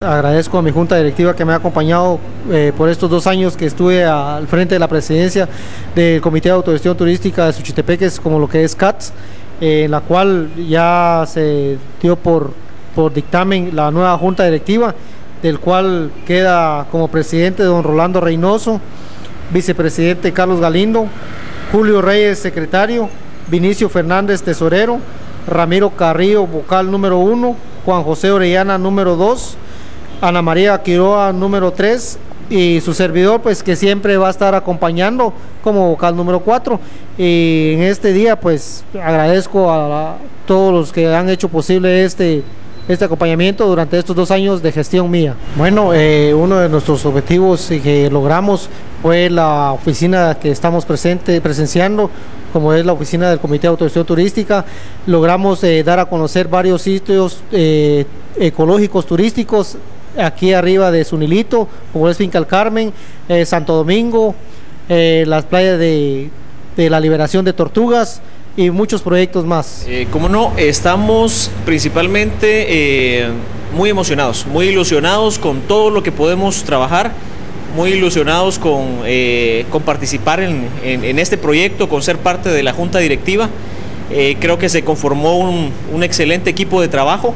agradezco a mi junta directiva que me ha acompañado por estos 2 años que estuve al frente de la presidencia del Comité de Autogestión Turística de Suchitepeques, como lo que es CATS, en la cual ya se dio por dictamen la nueva junta directiva, del cual queda como presidente don Rolando Reynoso, vicepresidente Carlos Galindo, Julio Reyes secretario, Vinicio Fernández tesorero, Ramiro Carrillo vocal número 1, Juan José Orellana número 2, Ana María Quiroa número 3 y su servidor, pues, que siempre va a estar acompañando como vocal número 4. Y en este día, pues, agradezco a todos los que han hecho posible este acompañamiento durante estos 2 años de gestión mía. Bueno, uno de nuestros objetivos que logramos fue la oficina que estamos presenciando, como es la oficina del Comité de Autogestión Turística. Logramos dar a conocer varios sitios ecológicos turísticos aquí arriba de Zunilito, como es Finca El Carmen, Santo Domingo, las playas de la Liberación de Tortugas y muchos proyectos más. Como no, estamos principalmente muy emocionados, muy ilusionados con todo lo que podemos trabajar, muy ilusionados con participar en este proyecto, con ser parte de la junta directiva. Creo que se conformó un excelente equipo de trabajo.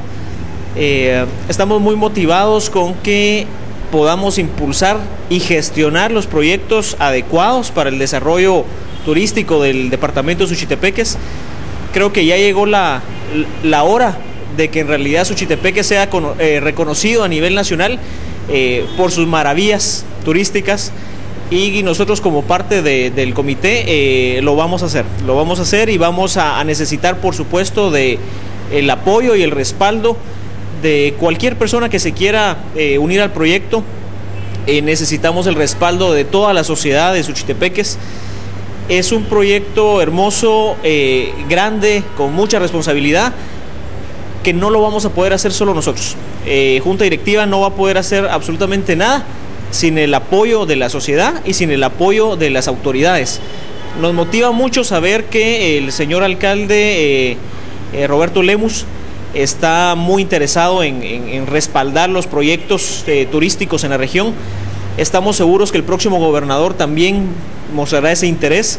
Estamos muy motivados con que podamos impulsar y gestionar los proyectos adecuados para el desarrollo turístico del departamento de Suchitepeques. Creo que ya llegó la hora de que en realidad Suchitepeques sea reconocido a nivel nacional por sus maravillas turísticas, y nosotros como parte del comité lo vamos a hacer y vamos a necesitar, por supuesto, el apoyo y el respaldo de cualquier persona que se quiera unir al proyecto. Necesitamos el respaldo de toda la sociedad de Suchitepeques. Es un proyecto hermoso, grande, con mucha responsabilidad, que no lo vamos a poder hacer solo nosotros. Junta directiva no va a poder hacer absolutamente nada sin el apoyo de la sociedad y sin el apoyo de las autoridades. Nos motiva mucho saber que el señor alcalde Roberto Lemus está muy interesado en respaldar los proyectos turísticos en la región. Estamos seguros que el próximo gobernador también mostrará ese interés,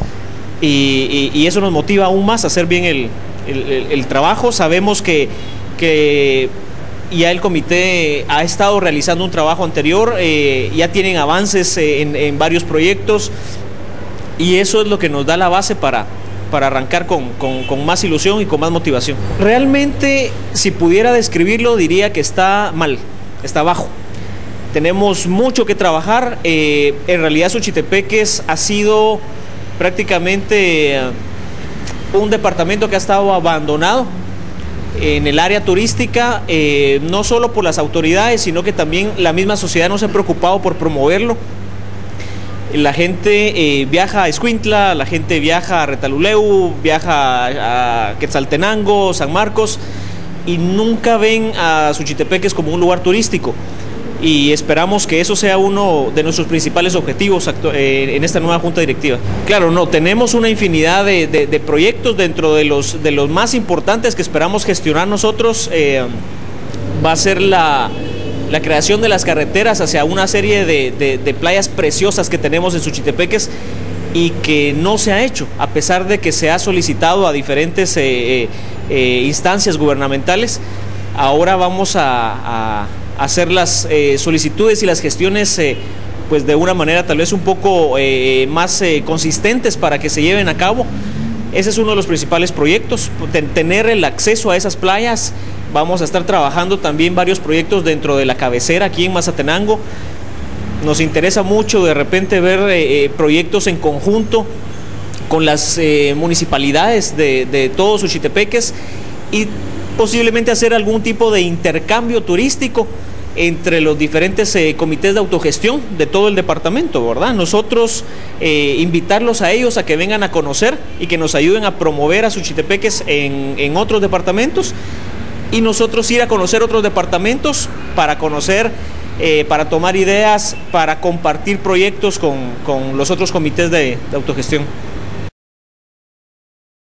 y eso nos motiva aún más a hacer bien el trabajo. Sabemos que ya el comité ha estado realizando un trabajo anterior, ya tienen avances en varios proyectos, y eso es lo que nos da la base para arrancar con más ilusión y con más motivación. Realmente, si pudiera describirlo, diría que está mal, está bajo. Tenemos mucho que trabajar. En realidad Suchitepeques ha sido prácticamente un departamento que ha estado abandonado en el área turística, no solo por las autoridades, sino que también la misma sociedad no se ha preocupado por promoverlo. La gente viaja a Escuintla, la gente viaja a Retaluleu, viaja a Quetzaltenango, San Marcos, y nunca ven a Suchitepeques como un lugar turístico. Y esperamos que eso sea uno de nuestros principales objetivos en esta nueva junta directiva. Claro, no, tenemos una infinidad de proyectos. Dentro de los más importantes que esperamos gestionar nosotros va a ser la creación de las carreteras hacia una serie de playas preciosas que tenemos en Suchitepeques y que no se ha hecho, a pesar de que se ha solicitado a diferentes instancias gubernamentales. Ahora vamos a hacer las solicitudes y las gestiones pues de una manera tal vez un poco más consistentes para que se lleven a cabo. Ese es uno de los principales proyectos, tener el acceso a esas playas. Vamos a estar trabajando también varios proyectos dentro de la cabecera aquí en Mazatenango. Nos interesa mucho de repente ver proyectos en conjunto con las municipalidades de todos Suchitepeques, y posiblemente hacer algún tipo de intercambio turístico entre los diferentes comités de autogestión de todo el departamento, ¿verdad? Nosotros invitarlos a ellos a que vengan a conocer y que nos ayuden a promover a Suchitepeques en otros departamentos, y nosotros ir a conocer otros departamentos para conocer, para tomar ideas, para compartir proyectos con los otros comités de autogestión.